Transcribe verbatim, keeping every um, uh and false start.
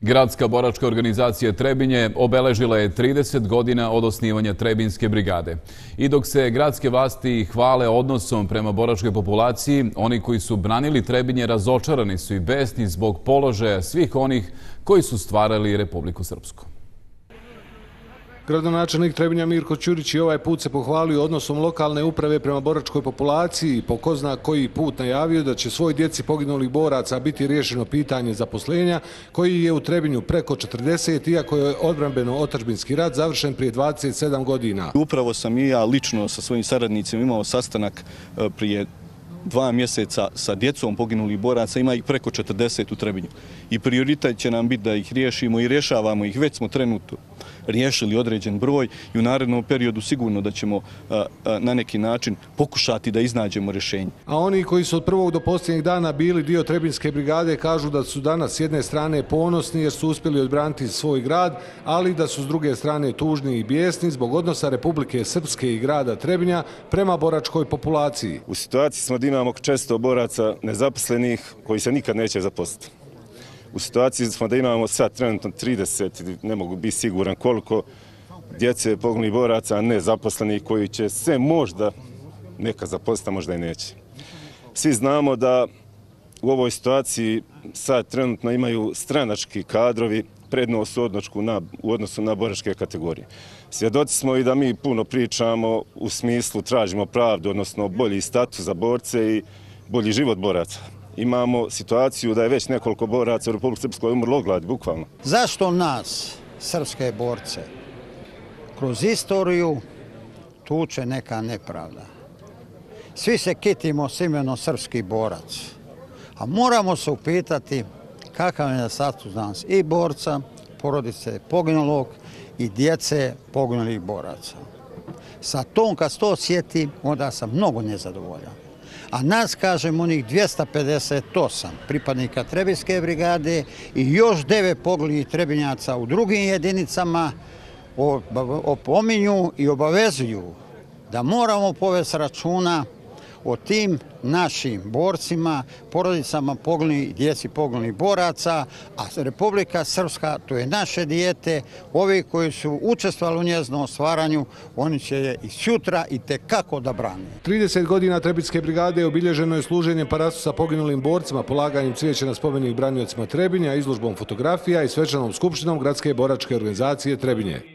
Gradska boračka organizacija Trebinje obeležila je trideset godina od osnivanja Trebinjske brigade. I dok se gradske vlasti hvale odnosom prema boračkoj populaciji, oni koji su branili Trebinje razočarani su i besni zbog položaja svih onih koji su stvarali Republiku Srpsku. Gradonačelnik Trebinja Mirko Ćurić i ovaj put se pohvalio odnosom lokalne uprave prema boračkoj populaciji i po ko zna koji put najavio da će svoj djeci poginulih boraca biti riješeno pitanje zaposlenja koji je u Trebinju preko četrdeset, iako je odbrambeno-otadžbinski rat završen prije dvadeset sedam godina. Upravo sam i ja lično sa svojim saradnicima imao sastanak prije dva mjeseca sa djecom poginulih boraca, ima ih preko četrdeset u Trebinju. I prioritet će nam biti da ih riješimo i rješavamo ih, već smo trenutno riješili određen broj i u narednom periodu sigurno da ćemo na neki način pokušati da iznađemo rješenje. A oni koji su od prvog do posljednjeg dana bili dio Trebinjske brigade kažu da su danas s jedne strane ponosni jer su uspjeli odbraniti svoj grad, ali da su s druge strane tužni i bijesni zbog odnosa Republike Srpske i grada Trebinja prema boračkoj populaciji. U situaciji smo da imamo često boraca nezaposlenih koji se nikad neće zaposliti. U situaciji smo da imamo sad trenutno trideset, ne mogu biti siguran koliko, djece poginulih boraca nezaposlenih koji će se možda neka zaposliti, a možda i neće. Svi znamo da u ovoj situaciji sad trenutno imaju stranački kadrovi prednost u odnosu na boračke kategorije. Svjedoci smo i da mi puno pričamo u smislu tražimo pravdu, odnosno bolji status za borce i bolji život boraca. Imamo situaciju da je već nekoliko boraca u Republici Srpskoj umrlo od gladi, bukvalno. Zašto nas, srpske borce, kroz istoriju tuče neka nepravda? Svi se kitimo s imenom srpski borac, a moramo se upitati kakav je status danas i borca, porodice poginulog i djece poginulih boraca. Sa tom kad se to sjeti, onda sam mnogo nezadovoljan. A nas, kažem, onih dvjesto pedeset osam pripadnika Trebinjske brigade i još devet poginulih Trebinjaca u drugim jedinicama opominju i obavezuju da moramo povesti računa o tim našim borcima, porodicama poginulih i djeci poginulih boraca, a Republika Srpska, to je naše dijete, ovi koji su učestvovali u njezinom stvaranju, oni će je i sutra i tekako da brane. trideset godina Trebinjske brigade obilježeno je služenjem parastu sa poginulim borcima, polaganjem cvijeća na spomenik braniocima Trebinja, izložbom fotografija i svečanom skupštinom Gradske boračke organizacije Trebinje.